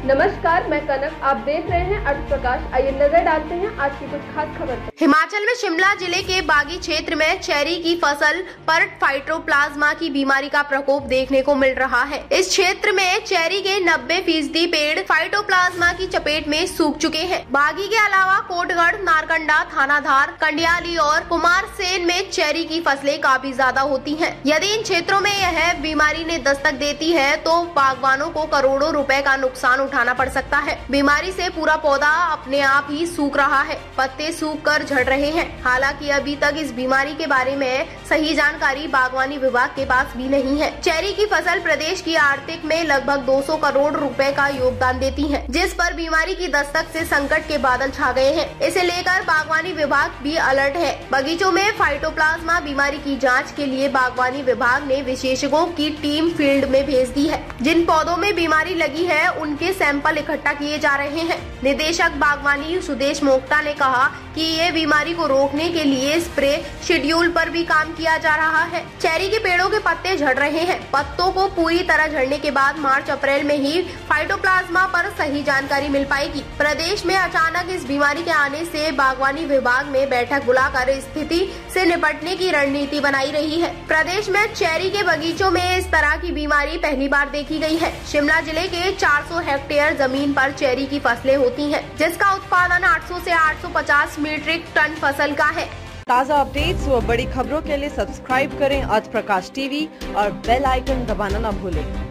नमस्कार, मैं कनक। आप देख रहे हैं अर्थ प्रकाश। आइए नजर डालते हैं आज की कुछ खास खबर पर। हिमाचल में शिमला जिले के बागी क्षेत्र में चेरी की फसल पर फाइटोप्लाज्मा की बीमारी का प्रकोप देखने को मिल रहा है। इस क्षेत्र में चेरी के 90% पेड़ फाइटोप्लाज्मा की चपेट में सूख चुके हैं। बागी के अलावा कोटगढ़, नारकंडा, थानाधार, कंडियाली और कुमारसेन में चेरी की फसलें काफी ज्यादा होती हैं। यदि इन क्षेत्रों में यह बीमारी ने दस्तक देती है तो बागवानों को करोड़ों रुपए का नुकसान उठाना पड़ सकता है। बीमारी से पूरा पौधा अपने आप ही सूख रहा है, पत्ते सूख कर झड़ रहे हैं। हालांकि अभी तक इस बीमारी के बारे में सही जानकारी बागवानी विभाग के पास भी नहीं है। चेरी की फसल प्रदेश की आर्थिक में लगभग 200 करोड़ रुपए का योगदान देती है, जिस पर बीमारी की दस्तक से संकट के बादल छा गए हैं। इसे लेकर बागवानी विभाग भी अलर्ट है। बगीचों में फाइटोप्लाज्मा बीमारी की जाँच के लिए बागवानी विभाग ने विशेषज्ञों की टीम फील्ड में भेज दी है। जिन पौधों में बीमारी लगी है उनके सैंपल इकट्ठा किए जा रहे हैं। निदेशक बागवानी सुदेश मोक्ता ने कहा कि ये बीमारी को रोकने के लिए स्प्रे शेड्यूल पर भी काम किया जा रहा है। चेरी के पेड़ों के पत्ते झड़ रहे हैं। पत्तों को पूरी तरह झड़ने के बाद मार्च अप्रैल में ही फाइटोप्लाज्मा पर सही जानकारी मिल पाएगी। प्रदेश में अचानक इस बीमारी के आने से बागवानी विभाग में बैठक बुलाकर स्थिति से निपटने की रणनीति बनाई रही है। प्रदेश में चेरी के बगीचों में इस तरह की बीमारी पहली बार देखी गई है। शिमला जिले के 400 हेक्टेयर जमीन पर चेरी की फसलें होती हैं, जिसका उत्पादन 800 से 850 मीट्रिक टन फसल का है। ताज़ा अपडेट्स व बड़ी खबरों के लिए सब्सक्राइब करें आज प्रकाश टीवी और बेल आइकन दबाना न भूलें।